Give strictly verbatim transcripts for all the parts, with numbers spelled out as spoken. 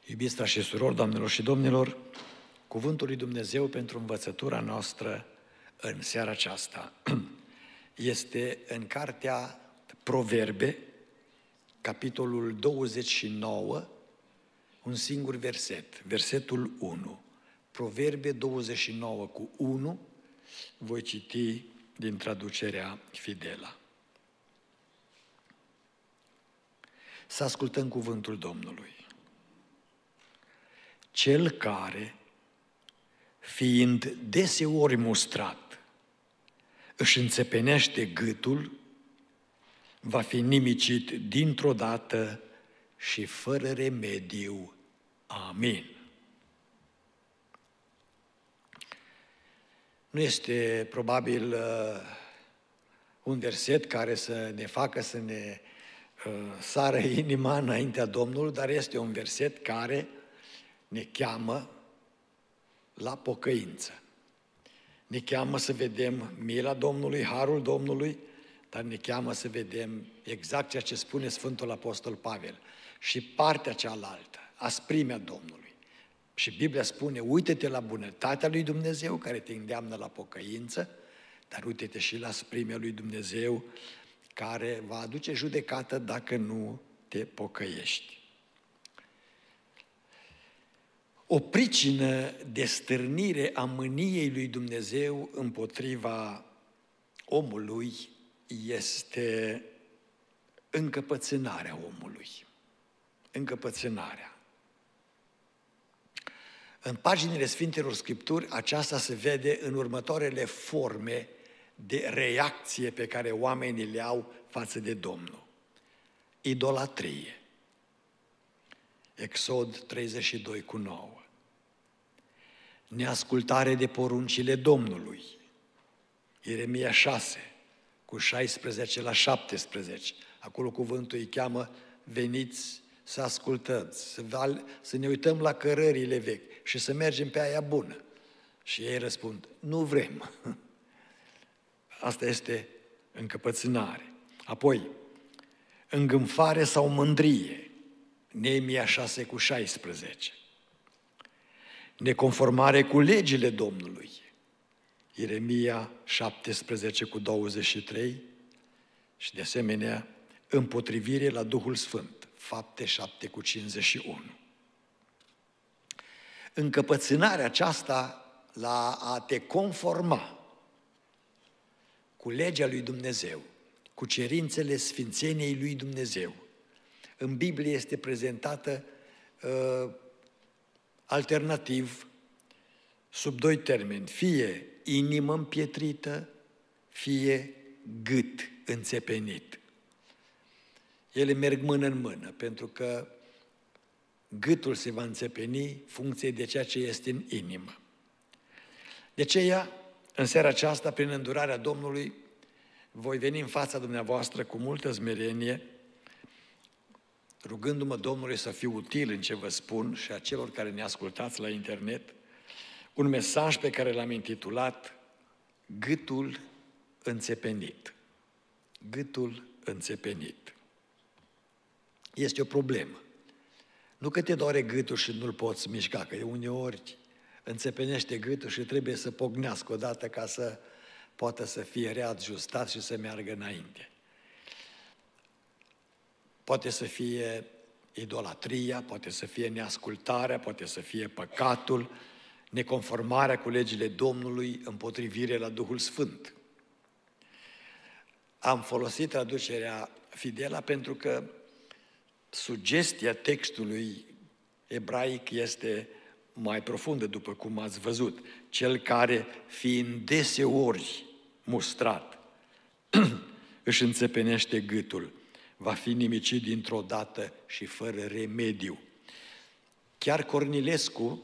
Iubiți frați și surori, doamnelor și domnilor, Cuvântul lui Dumnezeu pentru învățătura noastră în seara aceasta este în cartea Proverbe, capitolul douăzeci și nouă, un singur verset, versetul unu. Proverbe douăzeci și nouă cu unu, voi citi din traducerea Fidela. Să ascultăm cuvântul Domnului. Cel care, fiind deseori mustrat, își înțepenește gâtul, va fi nimicit dintr-o dată și fără remediu. Amin. Nu este probabil uh, un verset care să ne facă să ne uh, sară inima înaintea Domnului, dar este un verset care ne cheamă la pocăință. Ne cheamă să vedem mila Domnului, harul Domnului, dar ne cheamă să vedem exact ceea ce spune Sfântul Apostol Pavel și partea cealaltă, asprimea Domnului. Și Biblia spune, uite-te la bunătatea lui Dumnezeu care te îndeamnă la pocăință, dar uite-te și la asprimea lui Dumnezeu care va aduce judecată dacă nu te pocăiești. O pricină de stârnire a mâniei lui Dumnezeu împotriva omului este încăpățânarea omului. Încăpățânarea. În paginile Sfintelor Scripturi, aceasta se vede în următoarele forme de reacție pe care oamenii le au față de Domnul. Idolatrie. Exod treizeci și doi cu nouă. Neascultare de poruncile Domnului. Ieremia șase cu șaisprezece la șaptesprezece. Acolo cuvântul îi cheamă, veniți să ascultăm, să, val, să ne uităm la cărările vechi și să mergem pe aia bună. Și ei răspund, nu vrem. Asta este încăpățânare. Apoi, îngânfare sau mândrie. Neemia șase cu șaisprezece. Neconformare cu legile Domnului. Ieremia șaptesprezece cu douăzeci și trei și de asemenea împotrivire la Duhul Sfânt. Fapte șapte cu cincizeci și unu. Încăpățânarea aceasta la a te conforma cu legea lui Dumnezeu, cu cerințele sfințeniei lui Dumnezeu, în Biblie este prezentată uh, alternativ sub doi termeni, fie inimă împietrită, fie gât înțepenit. Ele merg mână în mână, pentru că gâtul se va înțepeni funcție de ceea ce este în inimă. De aceea, în seara aceasta, prin îndurarea Domnului, voi veni în fața dumneavoastră cu multă smerenie, rugându-mă Domnului să fiu util în ce vă spun și a celor care ne ascultați la internet, un mesaj pe care l-am intitulat Gâtul înțepenit. Gâtul înțepenit. Este o problemă. Nu că te doare gâtul și nu-l poți mișca, că uneori înțepenește gâtul și trebuie să pocnească odată ca să poată să fie readjustat și să meargă înainte. Poate să fie idolatria, poate să fie neascultarea, poate să fie păcatul, neconformarea cu legile Domnului, împotrivire la Duhul Sfânt. Am folosit traducerea Fidela pentru că sugestia textului ebraic este mai profundă, după cum ați văzut. Cel care, fiind deseori mustrat, își înțepenește gâtul, va fi nimicit dintr-o dată și fără remediu. Chiar Cornilescu,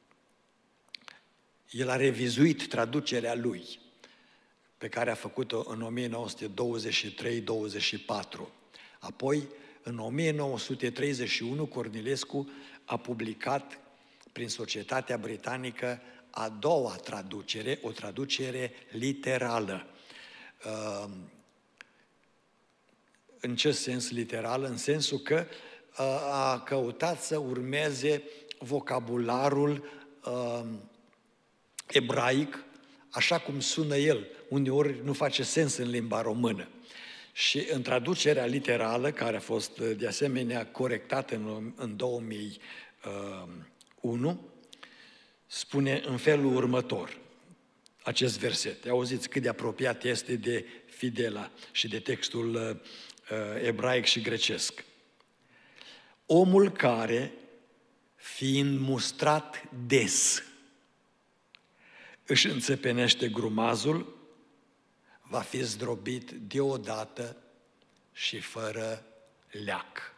el a revizuit traducerea lui, pe care a făcut-o în o mie nouă sute douăzeci și trei douăzeci și patru. Apoi, în o mie nouă sute treizeci și unu, Cornilescu a publicat prin Societatea Britanică a doua traducere, o traducere literală. În ce sens literal? În sensul că a căutat să urmeze vocabularul uh, ebraic, așa cum sună el. Uneori nu face sens în limba română. Și în traducerea literală, care a fost de asemenea corectată în, în două mii unu, spune în felul următor acest verset. Auziți cât de apropiat este de Fidela și de textul uh, ebraic și grecesc. Omul care, fiind mustrat des, își înțepenește grumazul, va fi zdrobit deodată și fără leac.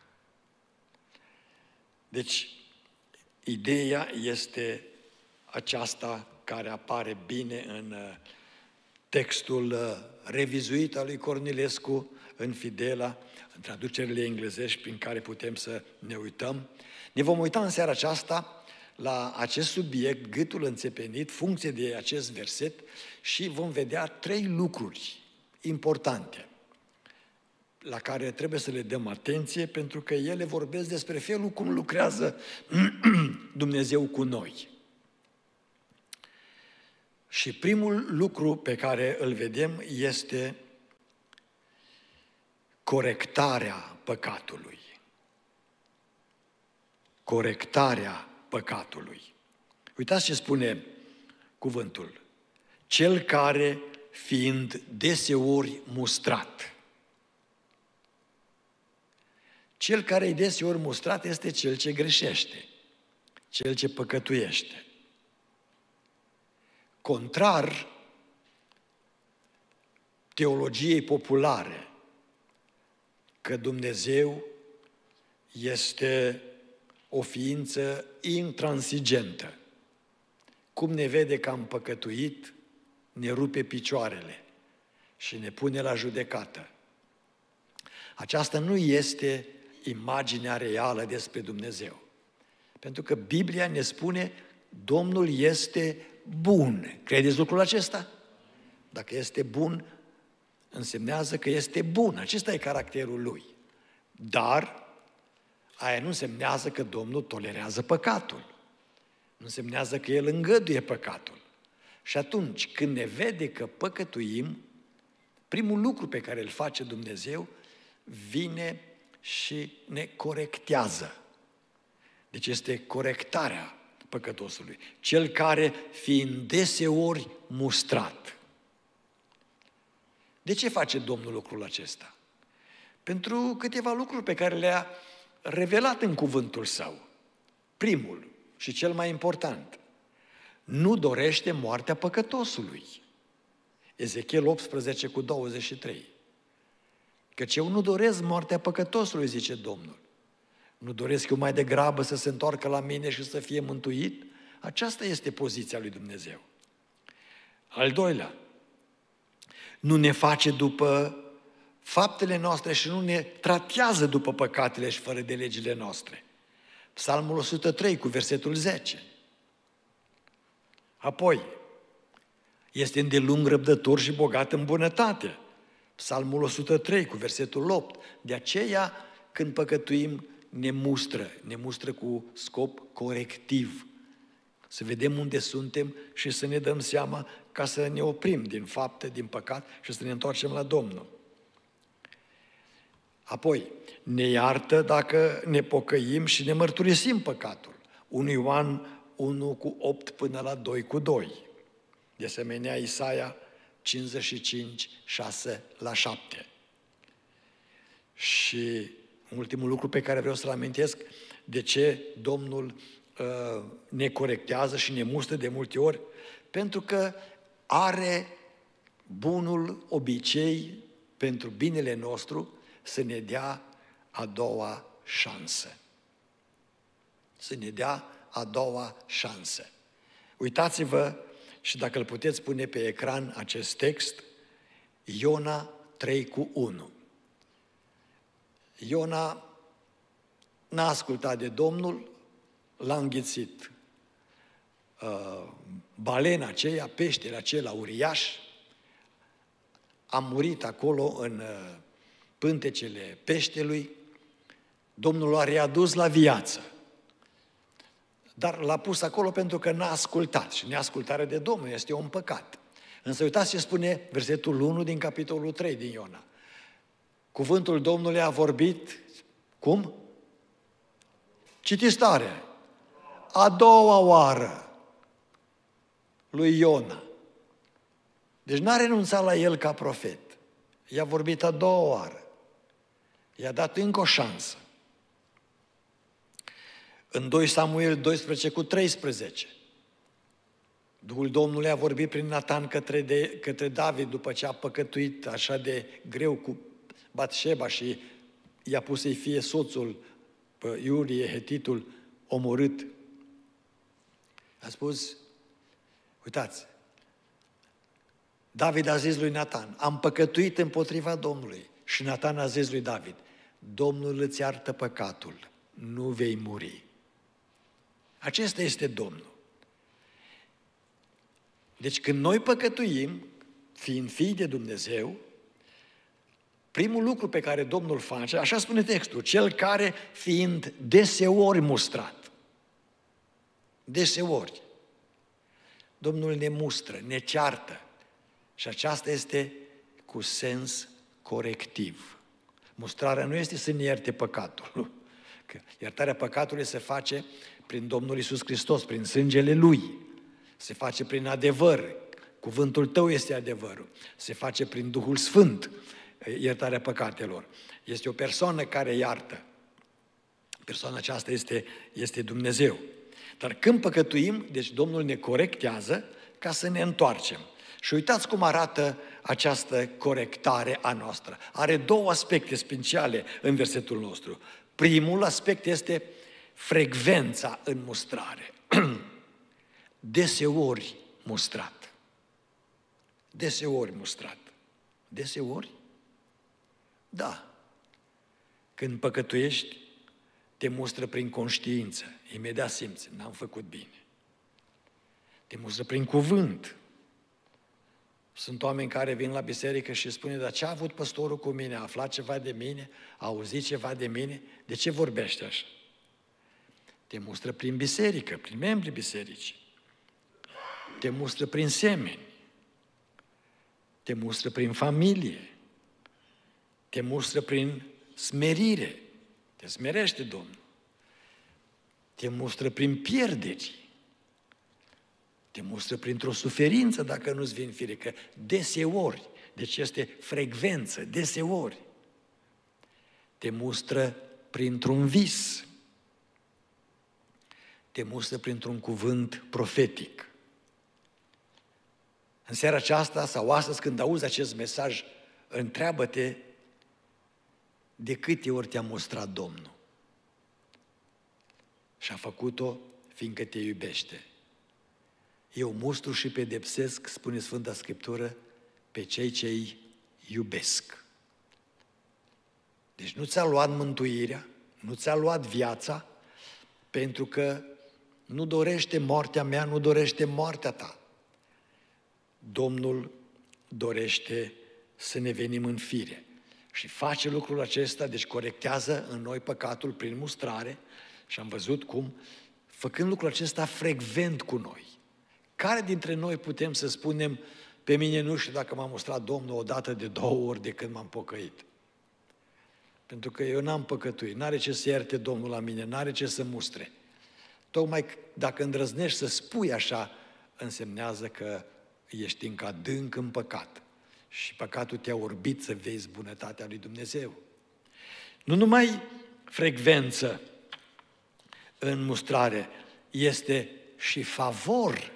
Deci, ideea este aceasta care apare bine în textul revizuit al lui Cornilescu, în Fidela, în traducerile englezești prin care putem să ne uităm. Ne vom uita în seara aceasta la acest subiect, gâtul înțepenit, funcție de acest verset, și vom vedea trei lucruri importante la care trebuie să le dăm atenție, pentru că ele vorbesc despre felul cum lucrează Dumnezeu cu noi. Și primul lucru pe care îl vedem este corectarea păcatului. Corectarea păcatului. Uitați ce spune cuvântul. Cel care, fiind deseori mustrat. Cel care e deseori mustrat este cel ce greșește, cel ce păcătuiește. Contrar teologiei populare, că Dumnezeu este o ființă intransigentă. Cum ne vede că am păcătuit, ne rupe picioarele și ne pune la judecată. Aceasta nu este imaginea reală despre Dumnezeu. Pentru că Biblia ne spune, Domnul este bun. Credeți lucrul acesta? Dacă este bun, însemnează că este bun. Acesta e caracterul Lui. Dar aia nu însemnează că Domnul tolerează păcatul. Nu însemnează că El îngăduie păcatul. Și atunci, când ne vede că păcătuim, primul lucru pe care îl face Dumnezeu, vine și ne corectează. Deci este corectarea păcătosului. Cel care, fiind deseori mustrat. De ce face Domnul lucrul acesta? Pentru câteva lucruri pe care le-a revelat în cuvântul Său. Primul și cel mai important, nu dorește moartea păcătosului. Ezechiel optsprezece cu douăzeci și trei. Căci eu nu doresc moartea păcătosului, zice Domnul. Nu doresc eu mai degrabă să se întoarcă la mine și să fie mântuit? Aceasta este poziția lui Dumnezeu. Al doilea, nu ne face după faptele noastre și nu ne tratează după păcatele și fără de legile noastre. Psalmul o sută trei cu versetul zece. Apoi, este îndelung răbdător și bogat în bunătate. Psalmul o sută trei cu versetul opt. De aceea, când păcătuim, ne mustră, ne mustră cu scop corectiv. Să vedem unde suntem și să ne dăm seama ca să ne oprim din fapte, din păcat și să ne întoarcem la Domnul. Apoi, ne iartă dacă ne pocăim și ne mărturisim păcatul. unu Ioan unu cu opt până la doi cu doi. De asemenea, Isaia cincizeci și cinci, șase la șapte. Și ultimul lucru pe care vreau să-l amintesc, de ce Domnul uh, ne corectează și ne mustră de multe ori, pentru că are bunul obicei pentru binele nostru să ne dea a doua șansă. Să ne dea a doua șansă. Uitați-vă și dacă îl puteți pune pe ecran acest text, Iona trei cu unu. Iona n-a ascultat de Domnul, l-a înghițit uh, balena aceea, peștele acela uriaș, a murit acolo în uh, pântecele peștelui Domnul l-a readus la viață. Dar l-a pus acolo pentru că n-a ascultat. Și neascultarea de Domnul este un păcat. Însă uitați ce spune versetul unu din capitolul trei din Iona. Cuvântul Domnului a vorbit, cum? Citiți tare. A doua oară lui Iona. Deci n-a renunțat la el ca profet. I-a vorbit a doua oară. I-a dat încă o șansă. În doi Samuel doisprezece cu treisprezece, Duhul Domnului a vorbit prin Natan către, de, către David după ce a păcătuit așa de greu cu Batșeba și i-a pus să-i fie soțul pe Iurie, hetitul, omorât. A spus, uitați, David a zis lui Natan, am păcătuit împotriva Domnului. Și Natan a zis lui David, Domnul îți iartă păcatul, nu vei muri. Acesta este Domnul. Deci când noi păcătuim, fiind fii de Dumnezeu, primul lucru pe care Domnul face, așa spune textul, cel care fiind deseori mustrat. Deseori. Domnul ne mustră, ne ceartă. Și aceasta este cu sens corectiv. Mustrarea nu este să ne ierte păcatul. Că iertarea păcatului se face prin Domnul Iisus Hristos, prin sângele Lui. Se face prin adevăr. Cuvântul Tău este adevărul. Se face prin Duhul Sfânt, iertarea păcatelor. Este o persoană care iartă. Persoana aceasta este, este Dumnezeu. Dar când păcătuim, deci Domnul ne corectează ca să ne întoarcem. Și uitați cum arată această corectare a noastră. Are două aspecte speciale în versetul nostru. Primul aspect este frecvența în mustrare. Deseori mustrat. Deseori mustrat. Deseori? Da. Când păcătuiești, te mustră prin conștiință. Imediat simți, n-am făcut bine. Te mustră prin cuvânt. Sunt oameni care vin la biserică și spune, dar ce a avut păstorul cu mine? A aflat ceva de mine? A auzit ceva de mine? De ce vorbește așa? Te mustră prin biserică, prin membrii bisericii. Te mustră prin semeni. Te mustră prin familie. Te mustră prin smerire. Te smerește Domnul. Te mustră prin pierderi. Te mustră printr-o suferință dacă nu-ți vin fire, că deseori, deci este frecvență, deseori. Te mustră printr-un vis. Te mustră printr-un cuvânt profetic. În seara aceasta sau astăzi când auzi acest mesaj, întreabă-te de câte ori te-a mustrat Domnul. Și a făcut-o fiindcă te iubește. Eu mustru și pedepsesc, spune Sfânta Scriptură, pe cei ce îi iubesc. Deci nu ți-a luat mântuirea, nu ți-a luat viața, pentru că nu dorește moartea mea, nu dorește moartea ta. Domnul dorește să ne venim în fire și face lucrul acesta, deci corectează în noi păcatul prin mustrare și am văzut cum, făcând lucrul acesta frecvent cu noi. Care dintre noi putem să spunem, pe mine nu știu dacă m-a mustrat Domnul o dată de două ori de când m-am pocăit? Pentru că eu n-am păcătuit, n-are ce să ierte Domnul la mine, n-are ce să mustre. Tocmai dacă îndrăznești să spui așa, însemnează că ești încă adânc în păcat și păcatul te-a orbit să vezi bunătatea lui Dumnezeu. Nu numai frecvență în mustrare, este și favor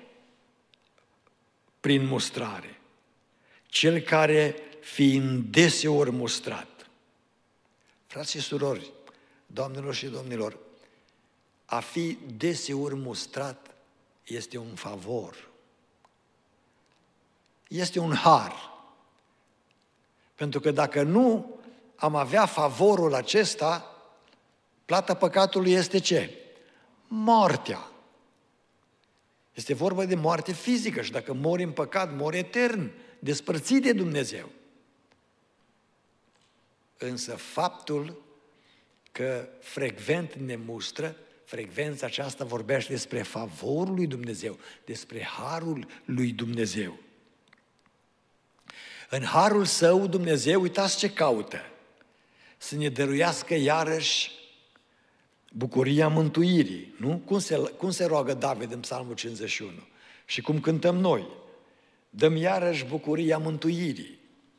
prin mustrare. Cel care, fiind deseori mustrat, frați și surori, doamnelor și domnilor, a fi deseori mustrat este un favor. Este un har. Pentru că dacă nu am avea favorul acesta, plata păcatului este ce? Moartea. Este vorba de moarte fizică și dacă mori în păcat, mori etern, despărțit de Dumnezeu. Însă faptul că frecvent ne mustră, frecvența aceasta vorbește despre favorul lui Dumnezeu, despre harul lui Dumnezeu. În harul său Dumnezeu, uitați ce caută, să ne dăruiască iarăși bucuria mântuirii, nu? Cum se, cum se roagă David în Psalmul cincizeci și unu? Și cum cântăm noi? Dăm iarăși bucuria mântuirii.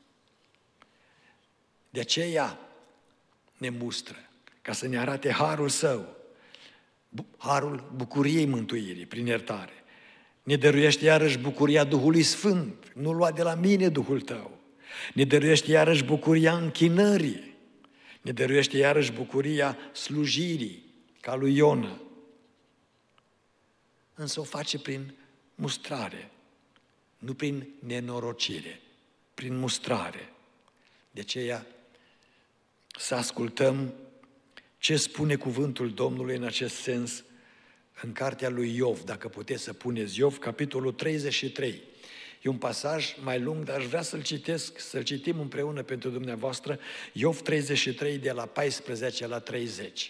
De aceea ne mustră, ca să ne arate harul său, harul bucuriei mântuirii prin iertare. Ne dăruiește iarăși bucuria Duhului Sfânt, nu lua de la mine Duhul tău. Ne dăruiește iarăși bucuria închinării. Ne dăruiește iarăși bucuria slujirii, ca lui Iona. Însă o face prin mustrare, nu prin nenorocire, prin mustrare. De aceea să ascultăm ce spune cuvântul Domnului în acest sens în cartea lui Iov, dacă puteți să puneți Iov, capitolul treizeci și trei. E un pasaj mai lung, dar aș vrea să-l citesc, să-l citim împreună pentru dumneavoastră, Iov treizeci și trei, de la paisprezece la treizeci.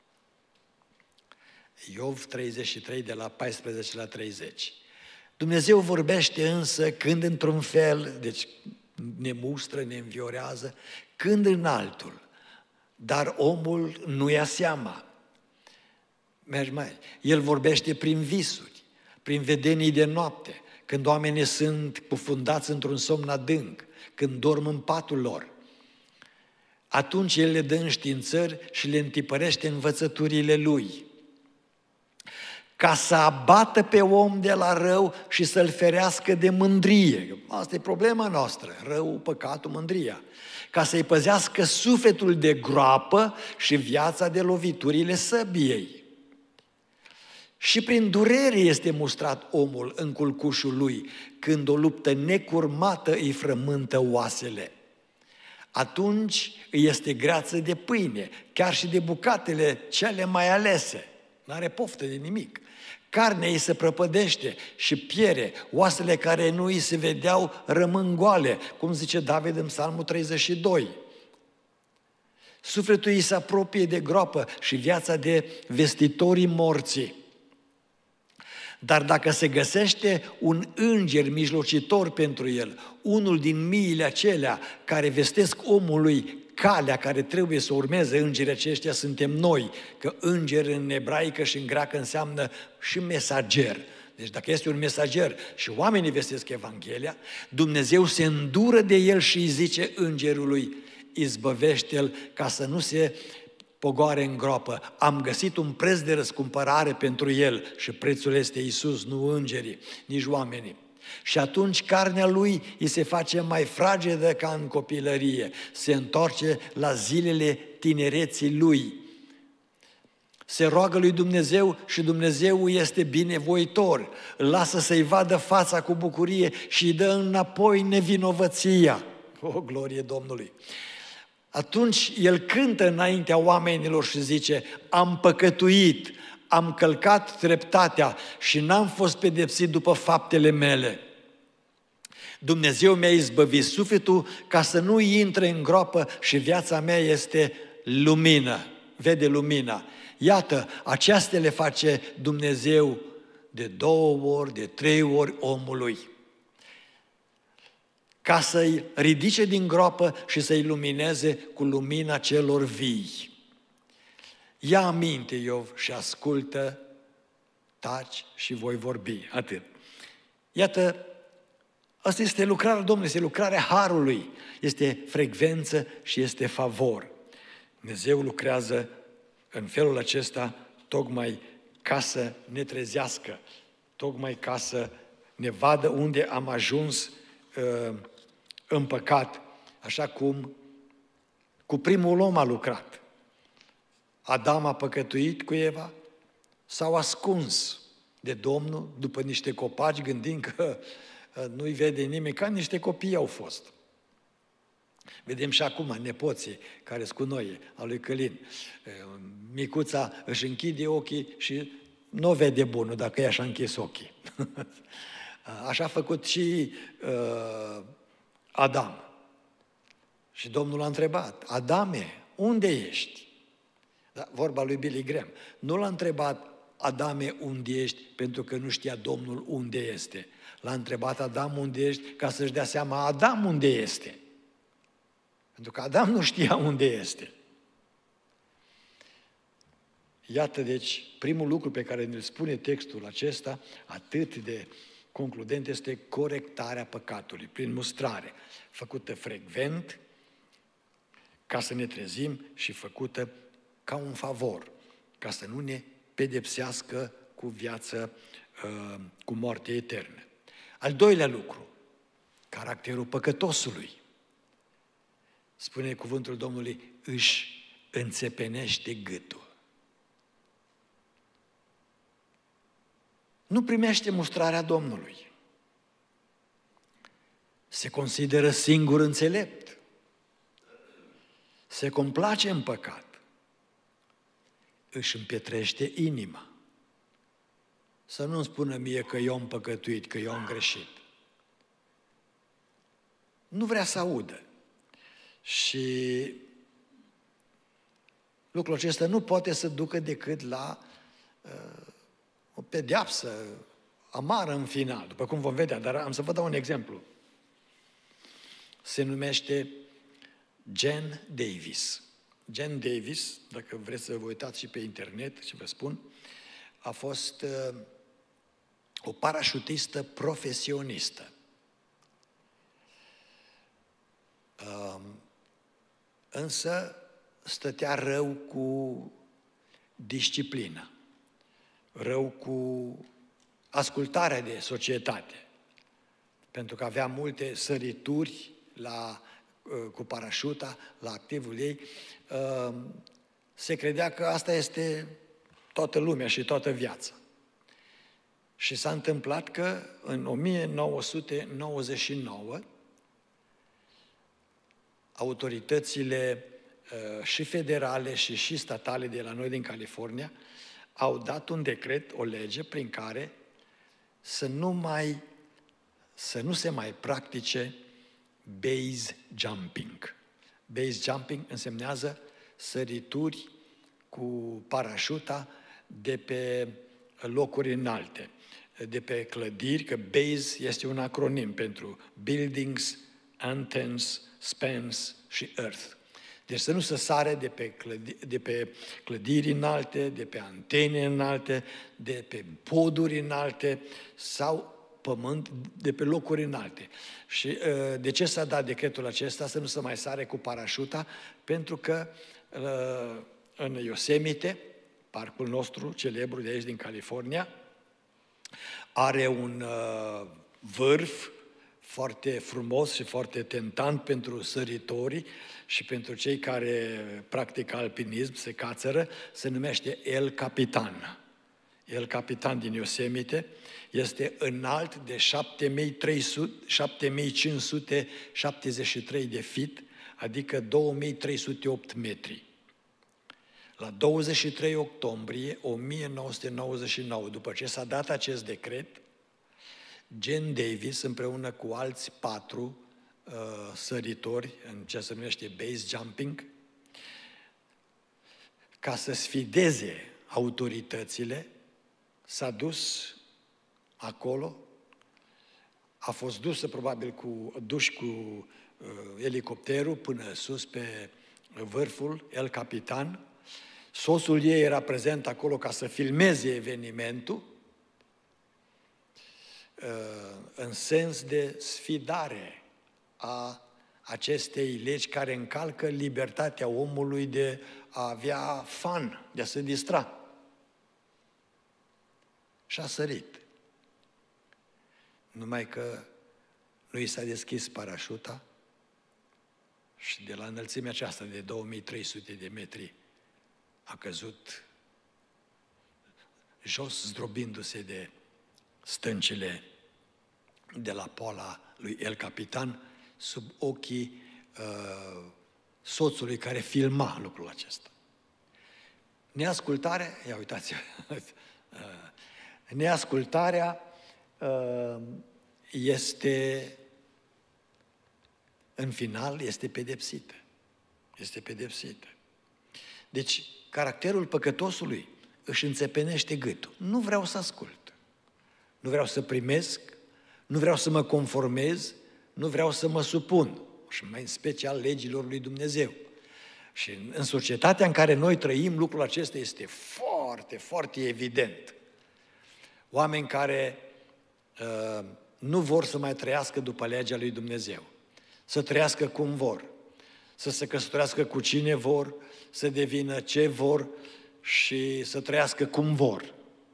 Iov treizeci și trei, de la paisprezece la treizeci. Dumnezeu vorbește însă când într-un fel, deci ne mustră, ne înviorează, când în altul, dar omul nu ia seama. Mergi mai. El vorbește prin visuri, prin vedenii de noapte, când oamenii sunt cufundați într-un somn adânc, când dorm în patul lor. Atunci El le dă înștiințări și le întipărește învățăturile Lui, ca să abată pe om de la rău și să-l ferească de mândrie. Asta e problema noastră, răul, păcatul, mândria. Ca să-i păzească sufletul de groapă și viața de loviturile săbiei. Și prin durere este mustrat omul în culcușul lui, când o luptă necurmată îi frământă oasele. Atunci îi este greață de pâine, chiar și de bucatele cele mai alese. N-are poftă de nimic. Carnea îi se prăpădește și piere, oasele care nu îi se vedeau rămân goale, cum zice David în Psalmul treizeci și doi. Sufletul îi se apropie de groapă și viața de vestitorii morții. Dar dacă se găsește un înger mijlocitor pentru el, unul din miile acelea care vestesc omului calea care trebuie să urmeze, îngerii aceștia suntem noi, că înger în ebraică și în greacă înseamnă și mesager. Deci dacă este un mesager și oamenii vestesc Evanghelia, Dumnezeu se îndură de el și îi zice îngerului, izbăvește-l ca să nu se pogoare în groapă. Am găsit un preț de răscumpărare pentru el și prețul este Iisus, nu îngerii, nici oamenii. Și atunci carnea lui îi se face mai fragedă ca în copilărie, se întoarce la zilele tinereții lui. Se roagă lui Dumnezeu și Dumnezeu este binevoitor, îl lasă să-i vadă fața cu bucurie și îi dă înapoi nevinovăția. O, glorie Domnului! Atunci el cântă înaintea oamenilor și zice, am păcătuit, am călcat dreptatea și n-am fost pedepsit după faptele mele. Dumnezeu mi-a izbăvit sufletul ca să nu intre în groapă și viața mea este lumină. Vede lumina. Iată, aceasta le face Dumnezeu de două ori, de trei ori omului, ca să-i ridice din groapă și să-i lumineze cu lumina celor vii. Ia aminte, Iov, și ascultă, taci și voi vorbi. Atât. Iată, asta este lucrarea Domnului, este lucrarea Harului, este frecvență și este favor. Dumnezeu lucrează în felul acesta tocmai ca să ne trezească, tocmai ca să ne vadă unde am ajuns uh, în păcat, așa cum cu primul om a lucrat. Adam a păcătuit cu Eva, s-au ascuns de Domnul după niște copaci, gândind că nu-i vede nimeni, ca niște copii au fost. Vedem și acum nepoții care sunt cu noi, a lui Călin. Micuța își închide ochii și nu vede bunul dacă i-așa închis ochii. Așa a făcut și uh, Adam. Și Domnul a întrebat, Adame, unde ești? Da? Vorba lui Billy Graham. Nu l-a întrebat Adame, unde ești, pentru că nu știa Domnul unde este. L-a întrebat Adam unde ești, ca să-și dea seama Adam unde este. Pentru că Adam nu știa unde este. Iată, deci, primul lucru pe care ne-l spune textul acesta, atât de concludent, este corectarea păcatului, prin mustrare, făcută frecvent, ca să ne trezim, și făcută ca un favor, ca să nu ne pedepsească cu viață, cu moarte eternă. Al doilea lucru, caracterul păcătosului. Spune cuvântul Domnului, își înțepenește gâtul. Nu primește mustrarea Domnului. Se consideră singur înțelept. Se complace în păcat. Își împietrește inima. Să nu-mi spună mie că eu am păcătuit, că eu am greșit. Nu vrea să audă. Și lucrul acesta nu poate să ducă decât la uh, o pedeapsă amară în final, după cum vom vedea, dar am să vă dau un exemplu. Se numește Jen Davis. Jen Davis, dacă vreți să vă uitați și pe internet, ce vă spun, a fost uh, o parașutistă profesionistă. Uh, însă stătea rău cu disciplina, rău cu ascultarea de societate, pentru că avea multe sărituri la, cu parașuta, la activul ei. Se credea că asta este toată lumea și toată viața. Și s-a întâmplat că în o mie nouă sute nouăzeci și nouă autoritățile și federale și și statale de la noi din California au dat un decret, o lege, prin care să nu mai, să nu se mai practice base jumping. Base jumping însemnează sărituri cu parașuta de pe locuri înalte, de pe clădiri, că base este un acronim pentru buildings, antennas, spans și earth. Deci să nu se sare de pe, clădiri, de pe clădiri înalte, de pe antene înalte, de pe poduri înalte sau pământ, de pe locuri înalte. Și de ce s-a dat decretul acesta să nu se mai sare cu parașuta? Pentru că în Yosemite, parcul nostru celebru de aici din California, are un vârf foarte frumos și foarte tentant pentru săritorii și pentru cei care practică alpinism, se cațără, se numește El Capitan. El Capitan din Yosemite este înalt de șapte mii cinci sute șaptezeci și trei de feet, adică două mii trei sute opt metri. La douăzeci și trei octombrie o mie nouă sute nouăzeci și nouă, după ce s-a dat acest decret, Jen Davis, împreună cu alți patru uh, săritori în ce se numește base jumping, ca să sfideze autoritățile, s-a dus acolo, a fost dusă probabil cu, duși cu uh, elicopterul până sus pe vârful El Capitan. Soțul ei era prezent acolo ca să filmeze evenimentul, în sens de sfidare a acestei legi care încalcă libertatea omului de a avea fun, de a se distra. Și a sărit. Numai că nu i s-a deschis parașuta și de la înălțimea aceasta de două mii trei sute de metri a căzut jos, zdrobindu-se de stâncile de la poala lui El Capitan, sub ochii uh, soțului care filma lucrul acesta. Neascultarea, ia uitați, neascultarea uh, este, în final, este pedepsită. Este pedepsită. Deci, caracterul păcătosului își înțepenește gâtul. Nu vreau să ascult, nu vreau să primesc, nu vreau să mă conformez, nu vreau să mă supun, și mai în special legilor lui Dumnezeu. Și în, în societatea în care noi trăim, lucrul acesta este foarte, foarte evident. Oameni care uh, nu vor să mai trăiască după legea lui Dumnezeu, să trăiască cum vor, să se căsătorească cu cine vor, să devină ce vor și să trăiască cum vor.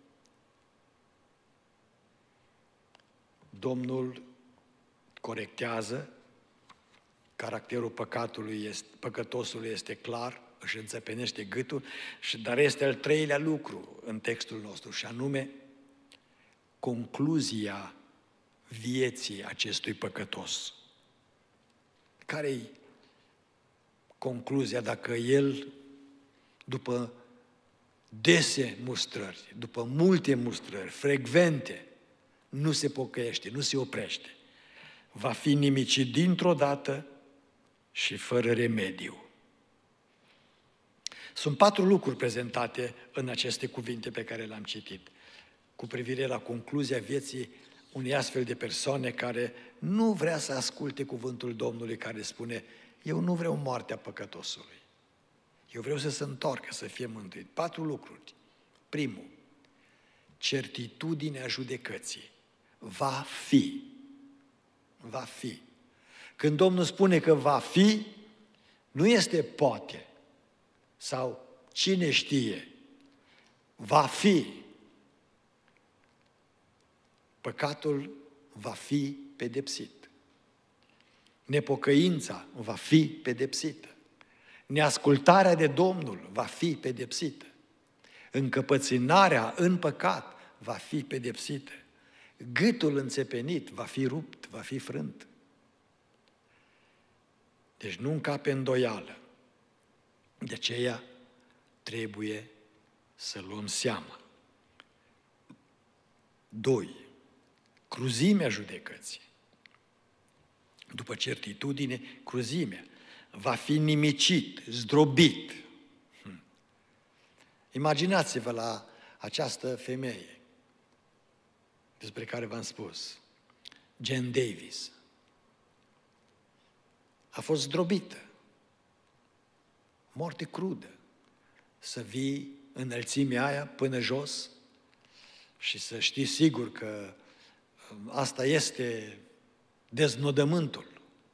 Domnul corectează, caracterul păcatului este, păcătosului este clar, își înțepenește gâtul, și dar este al treilea lucru în textul nostru, și anume concluzia vieții acestui păcătos. Care-i concluzia dacă el, după dese mustrări, după multe mustrări, frecvente, nu se pocăiește, nu se oprește? Va fi nimicit dintr-o dată și fără remediu. Sunt patru lucruri prezentate în aceste cuvinte pe care le-am citit, cu privire la concluzia vieții unei astfel de persoane care nu vrea să asculte cuvântul Domnului, care spune: eu nu vreau moartea păcătosului, eu vreau să se întoarcă, să fie mântuit. Patru lucruri. Primul, certitudinea judecății. Va fi. Va fi. Când Domnul spune că va fi, nu este poate sau cine știe. Va fi. Păcatul va fi pedepsit. Nepocăința va fi pedepsită. Neascultarea de Domnul va fi pedepsită. Încăpățânarea în păcat va fi pedepsită. Gâtul înțepenit va fi rupt, va fi frânt. Deci nu încape îndoială. De aceea trebuie să luăm seama. Doi, cruzimea judecății. După certitudine, cruzimea. Va fi nimicit, zdrobit. Hm. Imaginați-vă la această femeie despre care v-am spus, Jane Davis. A fost zdrobită. Moarte crudă. Să vii înălțimea aia până jos și să știi sigur că asta este deznodământul.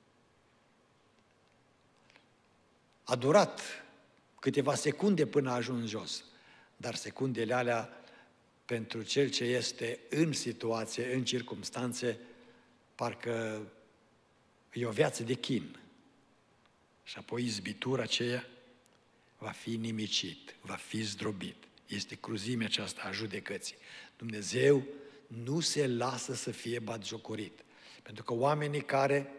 A durat câteva secunde până a ajuns jos, dar secundele alea, pentru cel ce este în situație, în circumstanțe, parcă e o viață de chin. Și apoi izbitura aceea va fi nimicit, va fi zdrobit. Este cruzimea aceasta a judecății. Dumnezeu nu se lasă să fie batjocorit. Pentru că oamenii care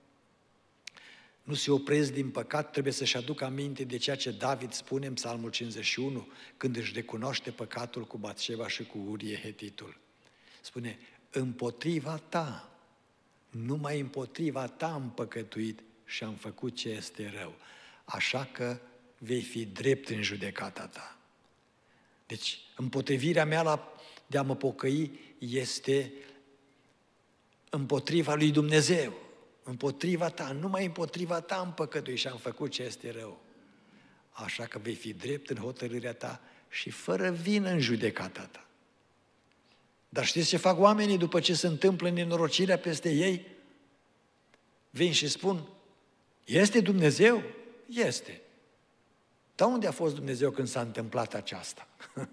nu se opresc din păcat trebuie să-și aducă aminte de ceea ce David spune în Psalmul cincizeci și unu, când își recunoaște păcatul cu Batșeba și cu Urie Hetitul. Spune: împotriva ta, numai împotriva ta am păcătuit și am făcut ce este rău. Așa că vei fi drept în judecata ta. Deci, împotrivirea mea la, de a mă pocăi este împotriva lui Dumnezeu. Împotriva ta, numai împotriva ta am păcătuit și am făcut ce este rău. Așa că vei fi drept în hotărârea ta și fără vină în judecata ta. Dar știți ce fac oamenii după ce se întâmplă nenorocirea peste ei? Vin și spun: este Dumnezeu? Este. Dar unde a fost Dumnezeu când s-a întâmplat aceasta?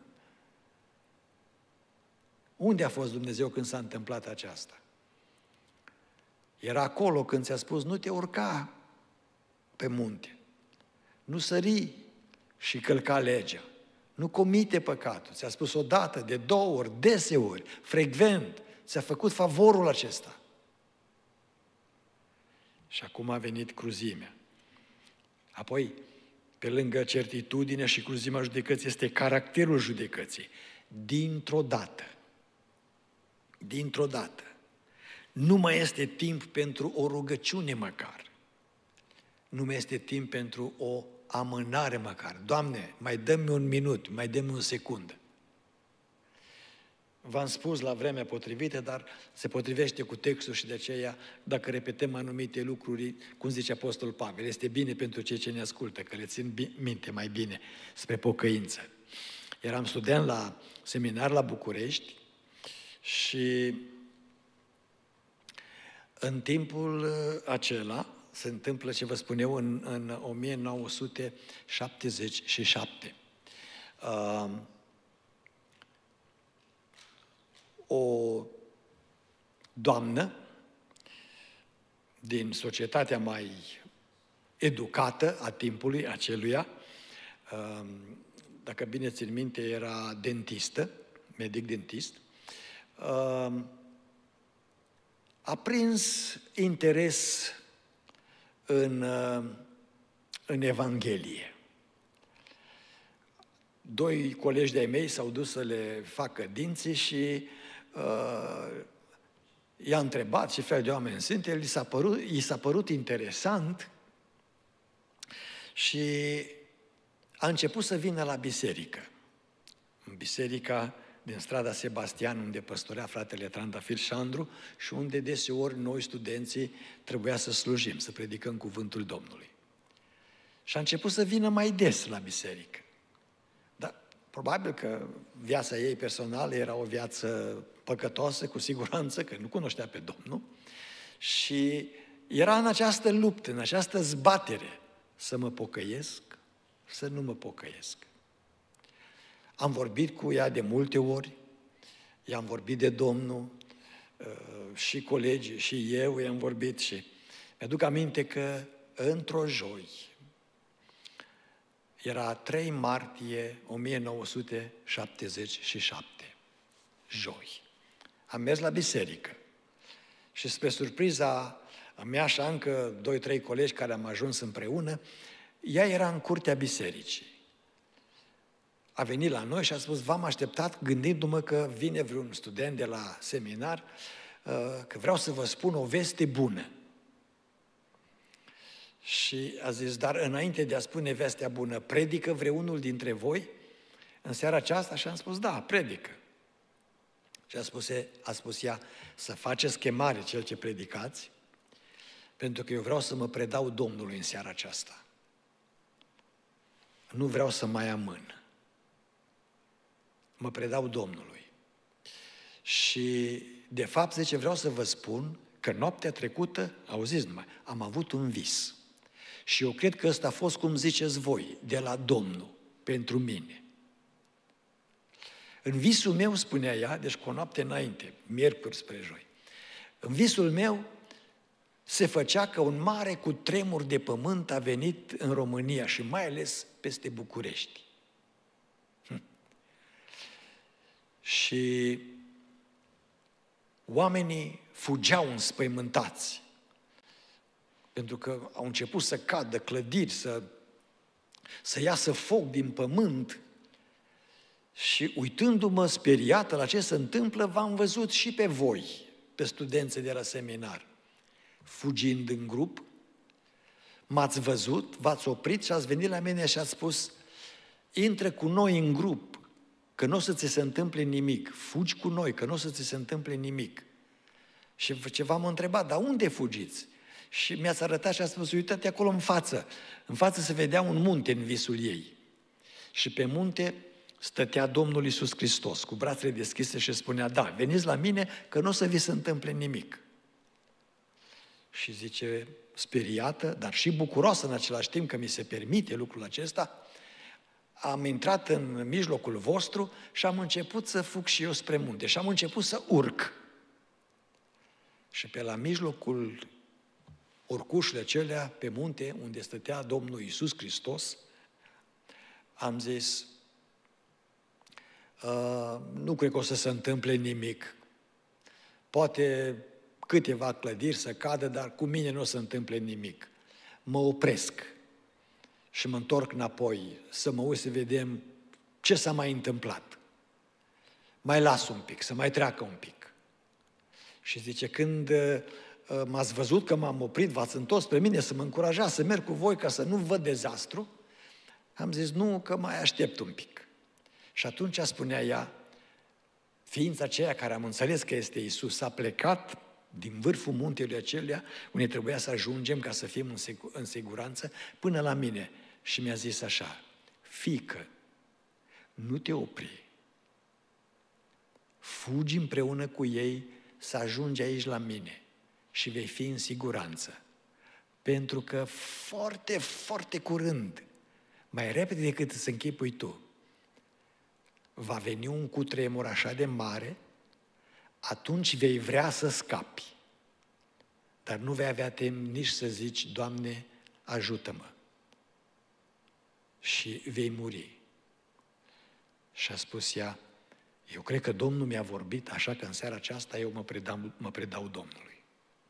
Unde a fost Dumnezeu când s-a întâmplat aceasta? Era acolo când ți-a spus: nu te urca pe munte, nu sări și călca legea, nu comite păcatul. Ți-a spus odată, de două ori, deseori, frecvent, ți-a făcut favorul acesta. Și acum a venit cruzimea. Apoi, pe lângă certitudine și cruzimea judecății, este caracterul judecății. Dintr-o dată, dintr-o dată, nu mai este timp pentru o rugăciune măcar. Nu mai este timp pentru o amânare măcar. Doamne, mai dă-mi un minut, mai dă-mi un secundă. V-am spus la vremea potrivită, dar se potrivește cu textul și de aceea, dacă repetăm anumite lucruri, cum zice Apostol Pavel, este bine pentru cei ce ne ascultă, că le țin minte mai bine spre pocăință. Eram student la seminar la București și în timpul acela se întâmplă ce vă spun eu în, în o mie nouă sute șaptezeci și șapte. Uh, o doamnă din societatea mai educată a timpului aceluia, uh, dacă bine țin minte, era dentistă, medic-dentist, uh, a prins interes în, în Evanghelie. Doi colegi de-ai mei s-au dus să le facă dinții și uh, i-a întrebat ce fel de oameni sunt, el i s-a părut, i s-a părut interesant și a început să vină la biserică. În biserica din strada Sebastian, unde păstorea fratele Trandafir Șandru și unde deseori noi, studenții, trebuia să slujim, să predicăm cuvântul Domnului. Și a început să vină mai des la biserică. Dar probabil că viața ei personală era o viață păcătoasă, cu siguranță, că nu cunoștea pe Domnul, și era în această luptă, în această zbatere, să mă pocăiesc, să nu mă pocăiesc. Am vorbit cu ea de multe ori, i-am vorbit de Domnul, și colegii, și eu i-am vorbit și mi-aduc aminte că într-o joi, era trei martie o mie nouă sute șaptezeci și șapte, joi. Am mers la biserică și spre surpriza mea și încă doi, trei colegi care am ajuns împreună, ea era în curtea bisericii. A venit la noi și a spus, v-am așteptat gândindu-mă că vine vreun student de la seminar, că vreau să vă spun o veste bună. Și a zis, dar înainte de a spune vestea bună, predică vreunul dintre voi în seara aceasta? Și am spus, da, predică. Și a spus, a spus ea, să faceți chemare cel ce predicați, pentru că eu vreau să mă predau Domnului în seara aceasta. Nu vreau să mai amân. Mă predau Domnului. Și, de fapt, zice, vreau să vă spun că noaptea trecută, auziți numai, am avut un vis. Și eu cred că ăsta a fost, cum ziceți voi, de la Domnul, pentru mine. În visul meu, spunea ea, deci cu o noapte înainte, miercuri spre joi, în visul meu se făcea că un mare cutremur de pământ a venit în România și mai ales peste București. Hm. Și oamenii fugeau înspăimântați, pentru că au început să cadă clădiri, să, să iasă foc din pământ. Și uitându-mă speriată la ce se întâmplă, v-am văzut și pe voi, pe studenții de la seminar, fugind în grup, m-ați văzut, v-ați oprit și ați venit la mine și ați spus, intră cu noi în grup, că nu o să ți se întâmple nimic, fugi cu noi, că nu o să ți se întâmple nimic. Și ce v-am întrebat, dar unde fugiți? Și mi-ați arătat și ați spus, uite-te acolo în față, în față se vedea un munte în visul ei. Și pe munte stătea Domnul Iisus Hristos, cu brațele deschise și spunea, da, veniți la mine, că nu o să vi se întâmple nimic. Și zice, speriată, dar și bucuroasă în același timp că mi se permite lucrul acesta, am intrat în mijlocul vostru și am început să fug și eu spre munte și am început să urc. Și pe la mijlocul urcușului acelea, pe munte, unde stătea Domnul Iisus Hristos, am zis, Uh, nu cred că o să se întâmple nimic. Poate câteva clădiri să cadă, dar cu mine nu o să se întâmple nimic. Mă opresc și mă întorc înapoi să mă uit să vedem ce s-a mai întâmplat. Mai las un pic, să mai treacă un pic. Și zice, când uh, m-ați văzut că m-am oprit, v-ați întors spre mine să mă încurajați să merg cu voi ca să nu văd dezastru, Am zis, nu, că mai aștept un pic. Și atunci spunea ea, ființa aceea care am înțeles că este Iisus, a plecat din vârful muntelui acelea, unde trebuia să ajungem ca să fim în, sigur, în siguranță, până la mine. Și mi-a zis așa, fiică, nu te opri. Fugi împreună cu ei să ajungi aici la mine și vei fi în siguranță. Pentru că foarte, foarte curând, mai repede decât să închipui tu, va veni un cutremur așa de mare, atunci vei vrea să scapi. Dar nu vei avea timp nici să zici, Doamne, ajută-mă. Și vei muri. Și a spus ea, eu cred că Domnul mi-a vorbit, așa că în seara aceasta eu mă predau, mă predau Domnului.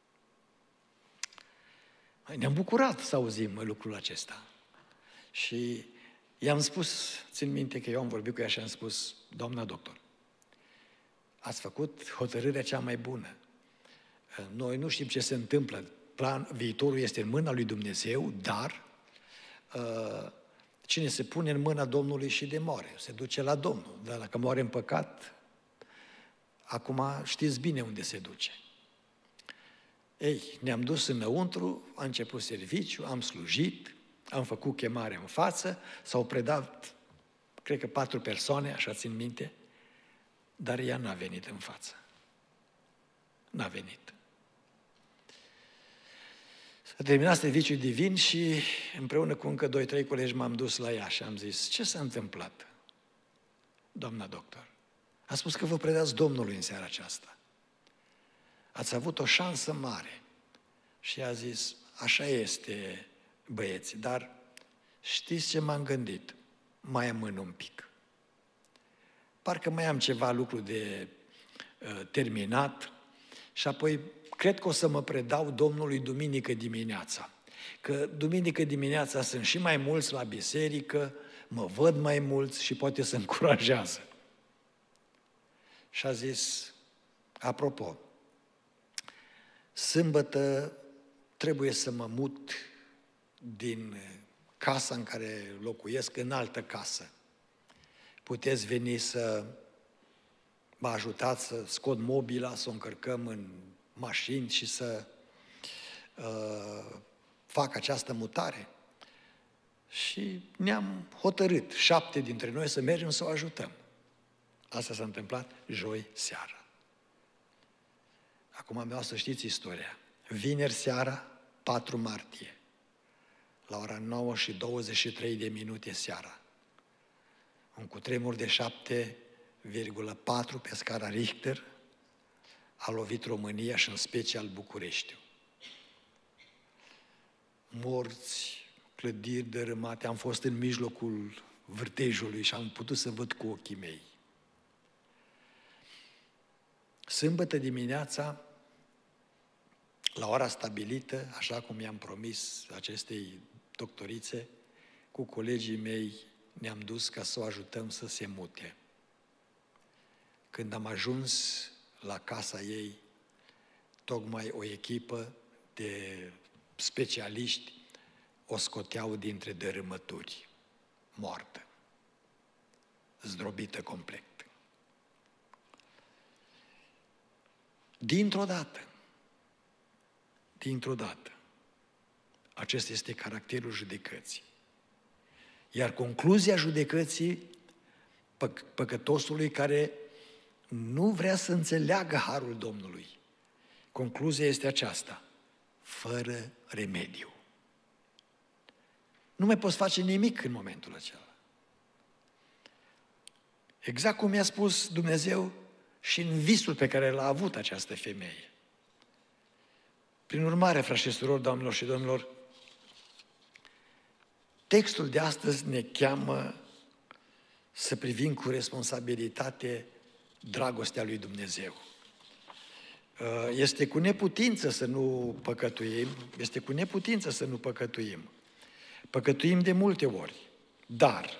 Ne-am bucurat să auzim lucrul acesta. Și i-am spus, țin minte că eu am vorbit cu ea și am spus, doamna doctor, ați făcut hotărârea cea mai bună. Noi nu știm ce se întâmplă. Plan, viitorul este în mâna lui Dumnezeu, dar uh, cine se pune în mâna Domnului și de moare, se duce la Domnul. Dar dacă moare în păcat, acum știți bine unde se duce. Ei, ne-am dus înăuntru, a început serviciu, am slujit, am făcut chemare în față, s-au predat, cred că patru persoane, așa țin minte, dar ea n-a venit în față. N-a venit. S-a terminat serviciul divin și împreună cu încă doi, trei colegi m-am dus la ea și am zis, ce s-a întâmplat, doamna doctor? A spus că vă predați Domnului în seara aceasta. Ați avut o șansă mare. Și a zis, așa este, băieți, dar știți ce m-am gândit? Mai amân un pic. Parcă mai am ceva lucru de uh, terminat și apoi cred că o să mă predau Domnului duminică dimineața. Că duminică dimineața sunt și mai mulți la biserică, mă văd mai mulți și poate să încurajează. Și a zis, apropo, sâmbătă trebuie să mă mut din casa în care locuiesc în altă casă. Puteți veni să mă ajutați să scot mobila, să o încărcăm în mașini și să uh, fac această mutare? Și ne-am hotărât, șapte dintre noi, să mergem să o ajutăm. Asta s-a întâmplat joi seara. Acum vreau să știți istoria. Vineri seara, patru martie, la ora nouă și douăzeci și trei de minute seara, un cutremur de șapte virgulă patru pe scara Richter a lovit România și în special Bucureștiul. Morți, clădiri dărâmate, am fost în mijlocul vârtejului și am putut să văd cu ochii mei. Sâmbătă dimineața, la ora stabilită, așa cum i-am promis acestei doctorițe, cu colegii mei ne-am dus ca să o ajutăm să se mute. Când am ajuns la casa ei, tocmai o echipă de specialiști o scoteau dintre dărâmături, moartă, zdrobită complet. Dintr-o dată, dintr-o dată, acesta este caracterul judecății. Iar concluzia judecății păc- păcătosului care nu vrea să înțeleagă harul Domnului, concluzia este aceasta: fără remediu. Nu mai poți face nimic în momentul acela. Exact cum mi-a spus Dumnezeu și în visul pe care l-a avut această femeie. Prin urmare, frați și surori, doamnelor și domnilor, textul de astăzi ne cheamă să privim cu responsabilitate dragostea lui Dumnezeu. Este cu neputință să nu păcătuim, este cu neputință să nu păcătuim. Păcătuim de multe ori, dar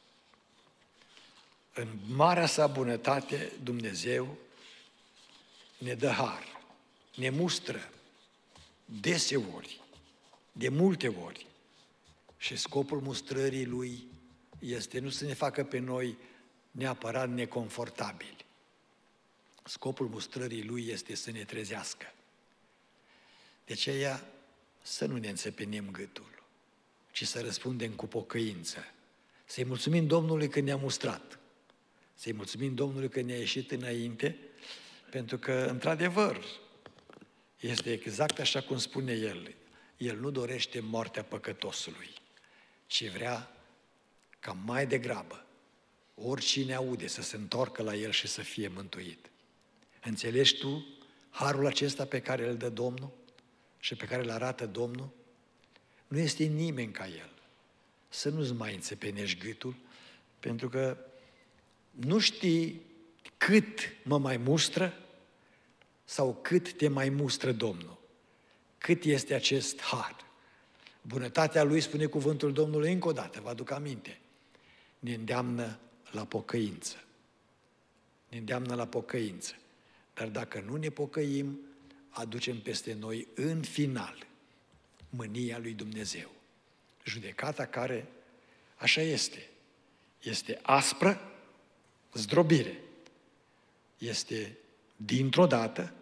în marea sa bunătate Dumnezeu ne dă har, ne mustră deseori, de multe ori și Și scopul mustrării Lui este nu să ne facă pe noi neapărat neconfortabili. Scopul mustrării Lui este să ne trezească. De aceea să nu ne înțepenim gâtul, ci să răspundem cu pocăință. Să-i mulțumim Domnului că ne-a mustrat. Să-i mulțumim Domnului că ne-a ieșit înainte, pentru că, într-adevăr, este exact așa cum spune El. El nu dorește moartea păcătosului, ci vrea ca mai degrabă oricine aude să se întoarcă la El și să fie mântuit. Înțelegi tu harul acesta pe care îl dă Domnul și pe care îl arată Domnul? Nu este nimeni ca El. Să nu-ți mai înțepenești gâtul, pentru că nu știi cât mă mai mustră sau cât te mai mustră Domnul. Cât este acest har. Bunătatea Lui, spune cuvântul Domnului încă o dată, vă aduc aminte, ne îndeamnă la pocăință. Ne îndeamnă la pocăință. Dar dacă nu ne pocăim, aducem peste noi în final mânia lui Dumnezeu. Judecata care, așa este, este aspră, zdrobire. Este dintr-o dată,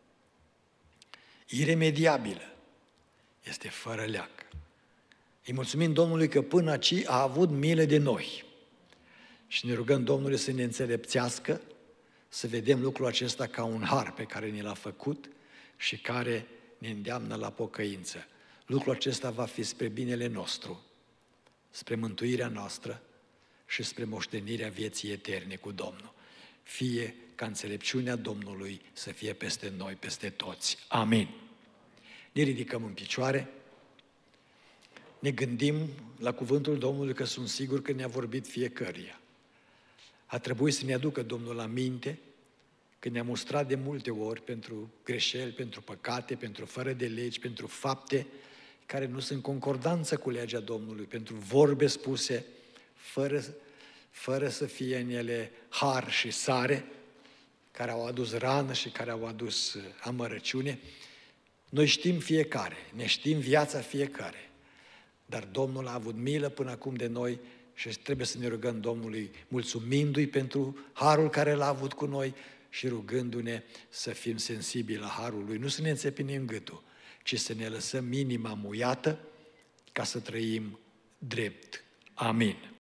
iremediabilă. Este fără leac. Îi mulțumim Domnului că până aici a avut milă de noi. Și ne rugăm Domnului să ne înțelepțească, să vedem lucrul acesta ca un har pe care ne l-a făcut și care ne îndeamnă la pocăință. Lucrul acesta va fi spre binele nostru, spre mântuirea noastră și spre moștenirea vieții eterne cu Domnul. Fie ca înțelepciunea Domnului să fie peste noi, peste toți. Amin. Ne ridicăm în picioare, ne gândim la cuvântul Domnului, că sunt sigur că ne-a vorbit fiecăruia. A trebuit să ne aducă Domnul la minte că ne-a mustrat de multe ori pentru greșeli, pentru păcate, pentru fără de legi, pentru fapte care nu sunt în concordanță cu legea Domnului, pentru vorbe spuse fără, fără să fie în ele har și sare, care au adus rană și care au adus amărăciune. Noi știm fiecare, ne știm viața fiecare, dar Domnul a avut milă până acum de noi și trebuie să ne rugăm Domnului, mulțumindu-i pentru harul care l-a avut cu noi și rugându-ne să fim sensibili la harul Lui, nu să ne înțepinim gâtul, ci să ne lăsăm inima muiată ca să trăim drept. Amin.